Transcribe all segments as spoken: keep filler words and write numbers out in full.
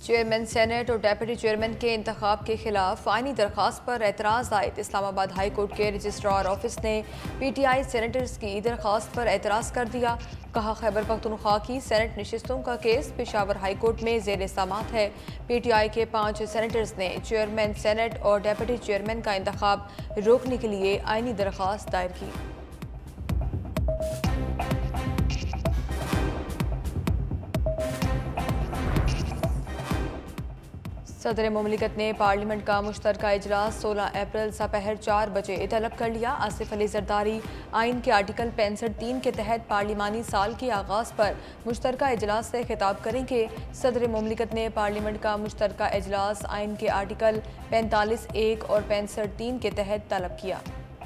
Chairman senate और deputy chairman के इंतखाब के खिलाफ आईनी दरख्वास्त पर एतराज़ आयद इस्लामाबाद हाई कोर्ट के रजिस्ट्रार ऑफिस ने पी टी आई सेनेटर्स की दरख्वास्त पर एतराज़ कर दिया। कहा, खैबर पख्तूनख्वा की सेनेट नशिस्तों का केस पेशावर हाई कोर्ट में ज़ेर समाअत है। पी टी आई के पाँच सेनेटर्स ने चेयरमैन सेनेट और डेप्यूटी चेयरमैन का इंतखाब रोकने के लिए आईनी दरख्वास्त दायर की। सदर मुमलिकत ने पार्लियामेंट का मुश्तरका इजलास सोलह अप्रैल सपहर चार बजे तलब कर लिया। आसिफ अली जरदारी आइन के आर्टिकल पैंसठ तीन के तहत पार्लिमानी साल के आगाज़ पर मुश्तरका इजलास से खिताब करेंगे। सदर मुमलिकत ने पार्लियामेंट का मुश्तरका इजलास आइन के आर्टिकल पैंतालीस एक और पैंसठ तीन के तहत तलब किया।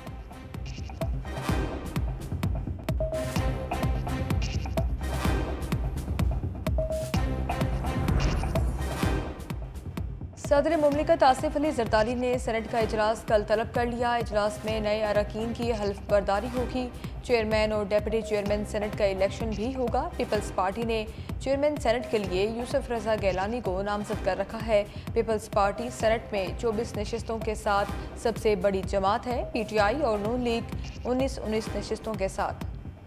सदर मुमलिकत आसिफ अली जरदारी ने सेनेट का इजलास कल तलब कर लिया। इजलास में नए अरकान की हल्फ बर्दारी होगी। चेयरमैन और डेप्यूटी चेयरमैन सेनेट का इलेक्शन भी होगा। पीपल्स पार्टी ने चेयरमैन सेनेट के लिए यूसुफ रजा गैलानी को नामजद कर रखा है। पीपल्स पार्टी सेनेट में चौबीस नशिस्तों के साथ सबसे बड़ी जमात है। पी टी आई और नून लीग उन्नीस उन्नीस नशिस्तों के साथ।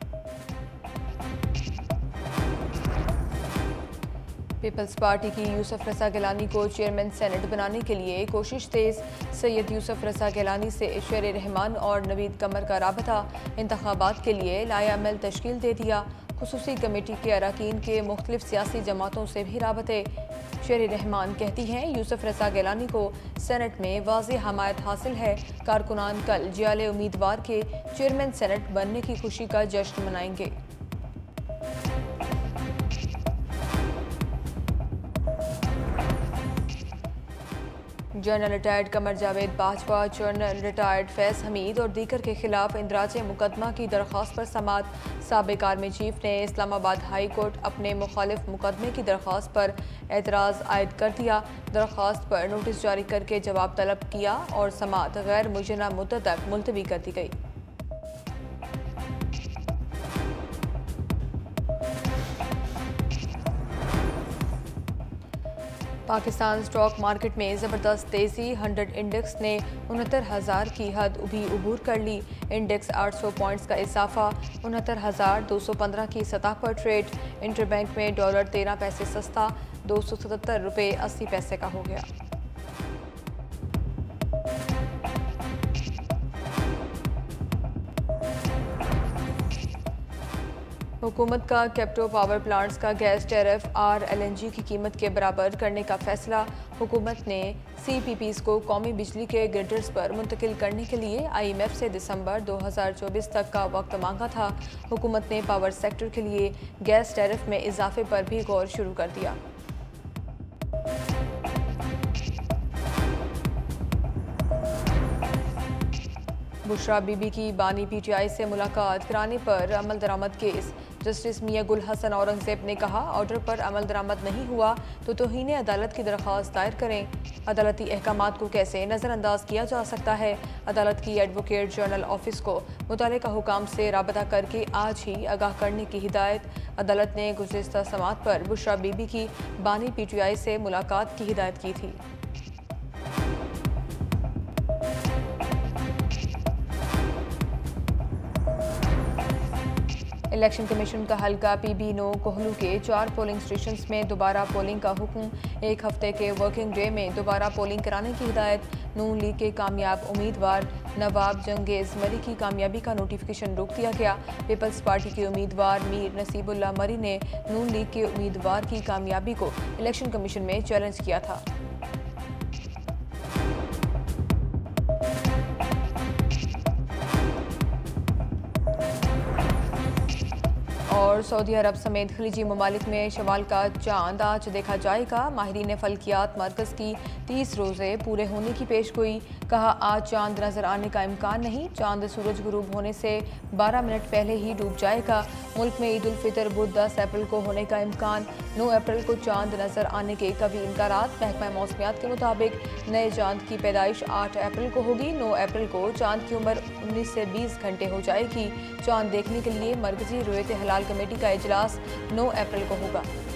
पीपल्स पार्टी की यूसुफ रजा गिलानी को चेयरमैन सेनेट बनाने के लिए कोशिश तेज। सैयद यूसुफ रजा गिलानी से शेर रहमान और नवीद कमर का राबता इंतखाबात के लिए लायामल तश्कील दे दिया। खुसूसी कमेटी के अरकान के मुख्तलिफ सियासी जमातों से भी राबते। शेर रहमान कहती हैं, यूसुफ रजा गिलानी को सेनेट में वाज़ेह हमायत हासिल है। कारकुनान कल जियाले उम्मीदवार के चेयरमैन सेनेट बनने की खुशी का जश्न मनाएंगे। General retired Qamar Javed Bajwa, general retired Faiz Hameed और दीगर के खिलाफ इंदराज मुकदमा की दरख्वास्त पर समात। साबिक आर्मी चीफ ने इस्लामाबाद हाई कोर्ट अपने मुखालिफ मुकदमे की दरख्वास्त पर एतराज़ आयद कर दिया। दरख्वास्त पर नोटिस जारी करके जवाब तलब किया और समात गैर मुय्यना मुद्दत तक मुलतवी कर दी गई। पाकिस्तान स्टॉक मार्केट में ज़बरदस्त तेज़ी। हंड्रेड इंडेक्स ने उनहत्तर हज़ार की हद भी अबूर कर ली। इंडेक्स आठ सौ पॉइंट्स का इजाफा उनहत्तर हज़ार दो सौ पंद्रह की सतह पर ट्रेड। इंटरबैंक में डॉलर तेरह पैसे सस्ता दो सौ सतहत्तर रुपये अस्सी पैसे का हो गया। हुकूमत का कैप्टो पावर प्लांट्स का gas tariff R L N G की कीमत के बराबर करने का फैसला। हुकूमत ने सी पी पीज़ को कौमी बिजली के ग्रिडर्स पर मुंतकिल करने के लिए आई एम एफ से दिसंबर दो हज़ार चौबीस तक का वक्त मांगा था। हुकूमत ने पावर सेक्टर के लिए गैस टैरिफ में इजाफे पर भी गौर शुरू कर दिया। बुशरा बीबी की बानी पी टी आई से मुलाकात कराने पर अमल दरामद केस। जस्टिस मियां गुल हसन औरंगजेब ने कहा, ऑर्डर पर अमल दरामद नहीं हुआ तो तौहीन अदालत की दरख्वास्त दायर करें। अदालती अहकामात को कैसे नज़रअंदाज किया जा सकता है। अदालत की एडवोकेट जनरल ऑफिस को मुतल्लिका हुकाम से राबता करके आज ही आगाह करने की हिदायत। अदालत ने गुज़िश्ता समात पर बुशरा बीबी की बानी पी टी आई से मुलाकात की हिदायत की थी। इलेक्शन कमीशन का हल्का पी बी नो कोहलू के चार पोलिंग स्टेशंस में दोबारा पोलिंग का हुक्म। एक हफ्ते के वर्किंग डे में दोबारा पोलिंग कराने की हिदायत। नून लीग के कामयाब उम्मीदवार नवाब जंगेज़ मरी की कामयाबी का नोटिफिकेशन रोक दिया गया। पीपल्स पार्टी के उम्मीदवार मीर नसीबुल्लाह मरी ने नून लीग के उम्मीदवार की कामयाबी को इलेक्शन कमीशन में चैलेंज किया था। और सऊदी अरब समेत खलीजी ममालिक में शवाल का चांद आज देखा जाएगा। माहिरीन फल्कियात मरकज़ की तीस रोज़े पूरे होने की पेशगोई। कहा, आज चांद नज़र आने का इम्कान नहीं। चांद सूरज गुरूब होने से बारह मिनट पहले ही डूब जाएगा। मुल्क में ईद उल फितर बुध दस अप्रैल को होने का इम्कान। नौ अप्रैल को चांद नज़र आने के कभी इम्कानात। महकमा मौसमियात के मुताबिक नए चांद की पैदाइश आठ अप्रैल को होगी। नौ अप्रैल को चांद की उम्र उन्नीस से बीस घंटे हो जाएगी। चांद देखने के लिए मरकजी रुयत हलाल कमेटी का इजलास नौ अप्रैल को होगा।